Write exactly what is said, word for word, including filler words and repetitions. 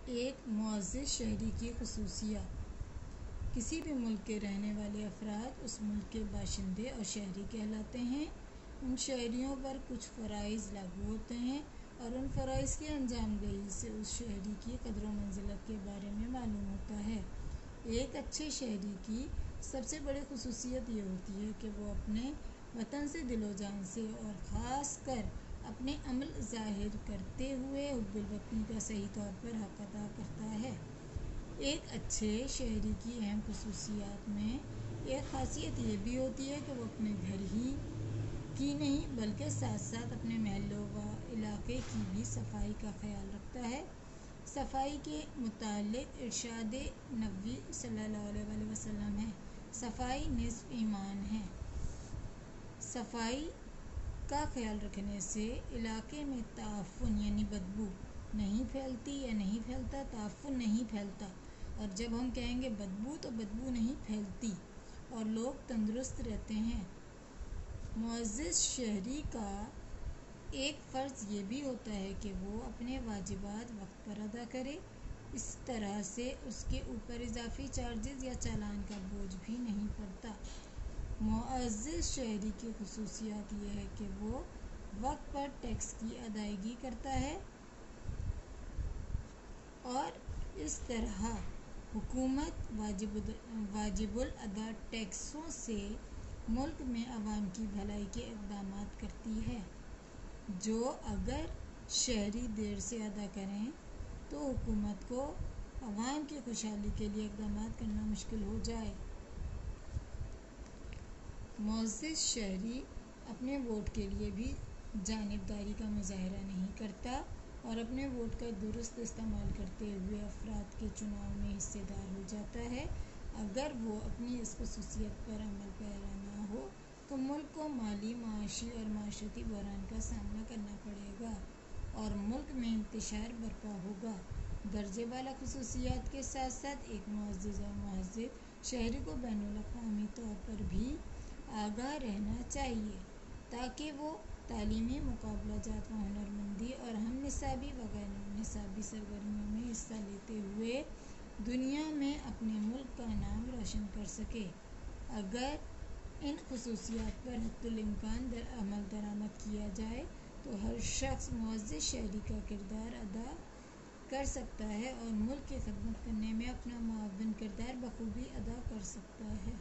ایک معزز شہری کی خصوصیات۔ کسی بھی ملک کے رہنے والے افراد اس ملک کے باشندے اور شہری کہلاتے ہیں۔ ان شہریوں پر کچھ فرائض لاگو ہوتے ہیں اور ان فرائض کی انجام دہی سے اس شہری کی قدر و منزلت کے بارے میں معلوم ہوتا ہے۔ ایک اچھے شہری کی سب سے بڑی خصوصیت یہ ہوتی ہے کہ وہ اپنے وطن سے دل و جان سے اور خاص کر اپنے عمل ظاہر کرتے ہوئے حب الوطنی کا صحیح طور پر حق ادا کرتا ہے۔ ایک اچھے شہری کی اہم خصوصیات میں ایک خاصیت یہ بھی ہوتی ہے کہ وہ اپنے گھر ہی کی نہیں بلکہ ساتھ ساتھ اپنے محلے و علاقے کی بھی صفائی کا خیال رکھتا ہے۔ صفائی کے متعلق ارشاد نبوی صلی اللہ علیہ وسلم ہے، صفائی نصف ایمان ہے۔ صفائی کا خیال رکھنے سے علاقے میں تعفن یعنی بدبو نہیں پھیلتی یا نہیں پھیلتا، تعفن نہیں پھیلتا، اور جب ہم کہیں گے بدبو تو بدبو نہیں پھیلتی اور لوگ تندرست رہتے ہیں۔ معزز شہری کا ایک فرض یہ بھی ہوتا ہے کہ وہ اپنے واجبات وقت پر ادا کرے، اس طرح سے اس کے اوپر اضافی چارجز یا چالان کا بوجھ بھی نہیں پڑتا۔ معزز شہری کی خصوصیات یہ ہے کہ وہ وقت پر ٹیکس کی ادائیگی کرتا ہے اور اس طرح حکومت واجب الادا ٹیکسوں سے ملک میں عوام کی بھلائی کے اقدامات کرتی ہے، جو اگر شہری دیر سے ادا کریں تو حکومت کو عوام کی خوشحالی کے لیے اقدامات کرنا مشکل ہو جائے۔ معزز شہری اپنے ووٹ کے لیے بھی جانبداری کا مظاہرہ نہیں کرتا اور اپنے ووٹ کا درست استعمال کرتے ہوئے افراد کے چناؤ میں حصہ دار ہو جاتا ہے۔ اگر وہ اپنی اس خصوصیت پر عمل پیرا نہ ہو تو ملک کو مالی، معاشی اور معاشرتی بحران کا سامنا کرنا پڑے گا اور ملک میں انتشار برپا ہوگا۔ درجہ بالا خصوصیات کے ساتھ ساتھ ایک معزز اور مہذب شہری کو بین الاقوامی طور پر بھی آگاہ رہنا چاہیے تاکہ وہ تعلیمی مقابلہ جات و ہنرمندی اور ہم نصابی و غیر نصابی سرگرمیوں میں حصہ لیتے ہوئے دنیا میں اپنے ملک کا نام روشن کر سکے۔ اگر ان خصوصیات پر حتی الامکان عمل درآمد کیا جائے تو ہر شخص معزز شہری کا کردار ادا کر سکتا ہے اور ملک کی خدمت کرنے میں اپنا معاون کردار بخوبی ادا کر سکتا ہے۔